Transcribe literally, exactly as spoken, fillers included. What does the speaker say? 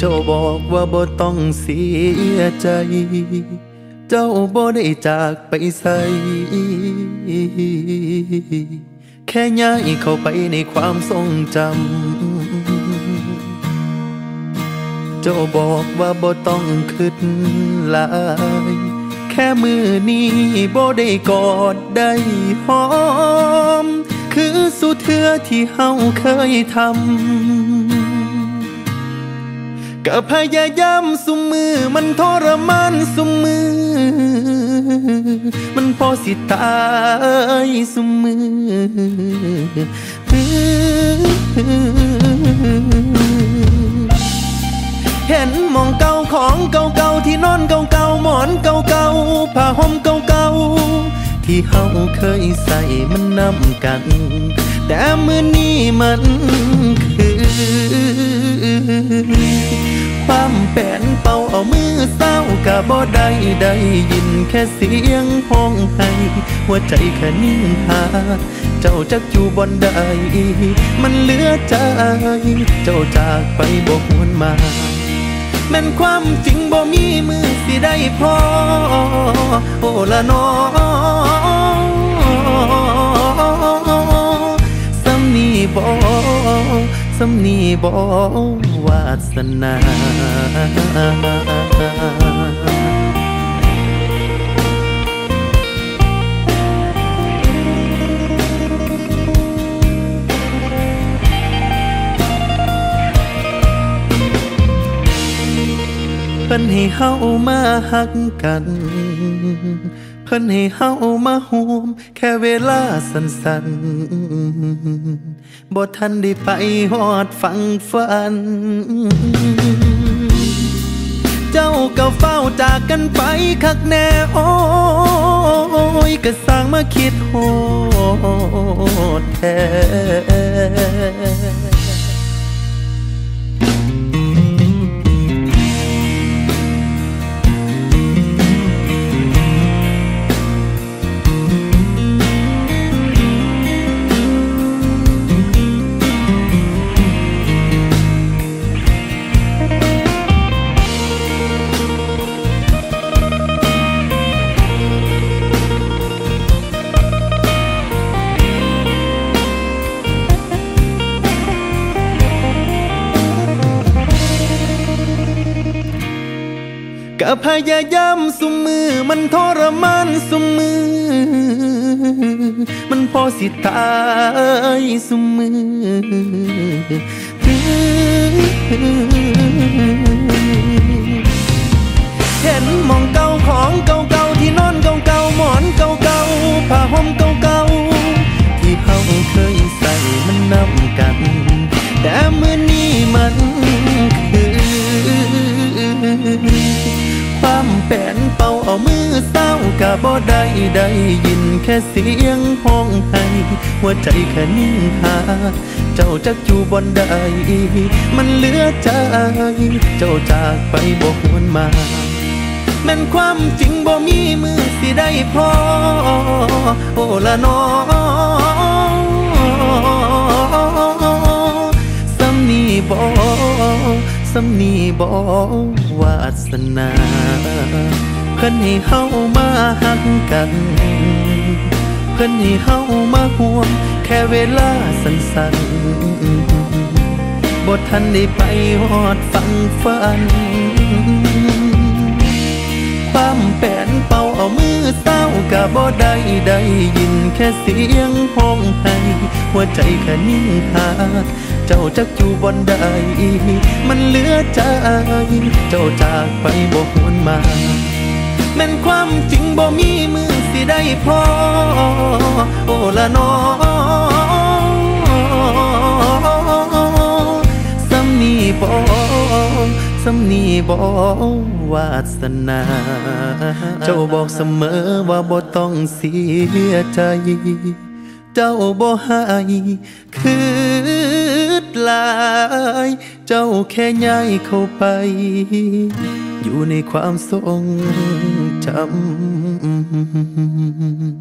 เจ้าบอกว่าบ่ต้องเสียใจเจ้าบ่ได้จากไปไสแค่ย้ายเข้าไปในความทรงจำเจ้าบอกว่าบ่ต้องคิดหลายแค่มือนี้บ่ได้กอดได้หอมคือสุดเทื่อที่เฮาเคยทำก็พยายามสุมือมันทรมานสุมือมันพอสิตายสุมือเห็นมองเก่าของเก่าๆที่นอนเก่าๆหมอนเก่าๆผ้าห่มเก่าๆที่เฮาเคยใส่มันนำกันแต่มื้อนี้มันคือความแป้นเป่าเอามือเศร้าก็บ่ได้ได้ยินแค่เสียงห้องไห้หัวใจแค่นิ่งหาเจ้าจักอยู่บ่ได้มันเหลือใจเจ้าจากไปบ่หวนมาแม่นความจริงบ่มีมือสิได้พอโอ้ละน้อสำนีบ่สำนีบ่วาสนาเพิ่นให้เฮามาฮักกันเพิ่นให้เฮามาห่วมแค่เวลาสั้นๆบ่ทันได้ไปฮอดฝั่งฝันเจ้าก็เฝ้าจากกันไปคักแน่โอ้ยก็สร้างมาคิดโหดแท้ก็พยายามสุมือมันทรมานสุมือมันพอสิตายสุมือเห็นมองเก่าของเก่าๆที่นอนเก่าๆหมอนเก่าๆผ้าห่มเก่าๆที่เฮาเคยใส่มันนำกันแต่มื้อนี้มันคือความแป้นเป่าเอามือเศร้าก็บ่ได้ได้ยินแค่เสียงห้องไห้หัวใจแค่นิ่งหาเจ้าจักอยู่บ่ได้มันเหลือใจเจ้าจากไปบ่หวนมาแม่นความจริงบ่มีมือสิได้พอโอ้ละน้อสำนีบ่สำนีบ่วาสนาเพิ่นให้เฮามาฮักกันเพิ่นให้เฮามาห่วงแค่เวลาสั้นๆบ่ทันได้ไปฮอดฝั่งฝันความแป้นเป่าเอามือเศร้าก็บ่ได้ได้ยินแค่เสียงห้องไห้หัวใจแค่นิ่งหาเจ้าจักอยู่บ่ได้มันเหลือใจเจ้าจากไปบ่หวนมาแม่นความจริงบ่มีมือสิได้พอโอ้ละน้อสำนีบ่สำนีบ่วาสนาเจ้าบอกเสมอว่าบ่ต้องเสียใจเจ้าบ่ให้คืดหลายเจ้าแค่ย้ายเข้าไปอยู่ในความทรงจำ